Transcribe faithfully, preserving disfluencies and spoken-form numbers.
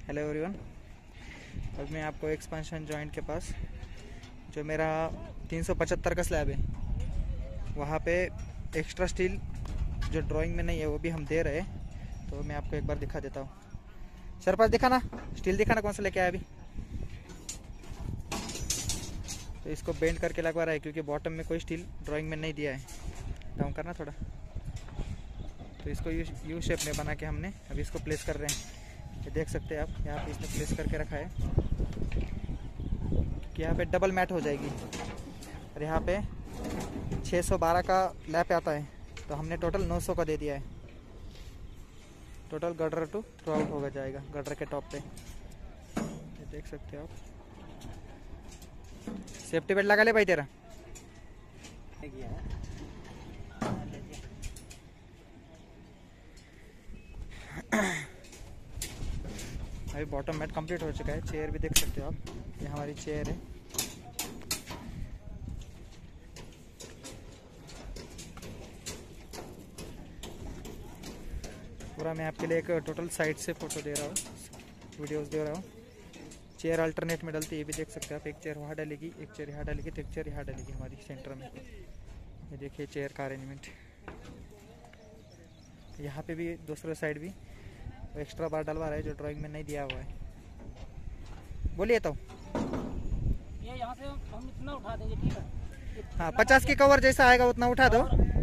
Hello everyone. अब मैं आपको एक्सपेंशन जॉइंट के पास जो मेरा तीन सौ पचहत्तर का स्लैब है वहाँ पे एक्स्ट्रा स्टील जो ड्राइंग में नहीं है वो भी हम दे रहे हैं, तो मैं आपको एक बार दिखा देता हूँ। सर पास दिखाना, स्टील दिखाना कौन सा लेके आया अभी। तो इसको बेंड करके लगवा रहा है क्योंकि बॉटम में कोई स्टील ड्राइंग में नहीं दिया है। डाउन करना थोड़ा। तो इसको यू यू शेप में बना के हमने अभी इसको प्लेस कर रहे हैं। ये देख सकते हैं आप, यहाँ पे इसने प्लेस करके रखा है कि यहाँ पे डबल मैट हो जाएगी। और यहाँ पे छह सौ बारह का लैप आता है, तो हमने टोटल नौ सौ का दे दिया है। Total girder to throughout होगा जाएगा गडर के टॉप पे। ये देख सकते हो आप। सेफ्टी बेल्ट लगा ले भाई तेरा। अभी बॉटम मैट कंप्लीट हो चुका है। चेयर भी देख सकते हो आप, ये हमारी चेयर है। पूरा मैं आपके लिए एक टोटल साइड से फोटो दे रहा हूँ, वीडियोस दे रहा हूँ। चेयर अल्टरनेट में डलती है, ये भी देख सकते हैं आप। एक चेयर वहाँ डालेगी, एक चेयर यहाँ डालेगी, तो एक चेयर यहाँ डालेगी हमारी सेंटर में। ये देखिए चेयर का अरेंजमेंट। यहाँ पे भी दूसरे साइड भी एक्स्ट्रा बार डलवा रहा है जो ड्राइंग में नहीं दिया हुआ है। बोलिए तो ये यहाँ से हम इतना उठा देंगे, ठीक है? हाँ, पचास की कवर जैसा आएगा उतना उठा दो।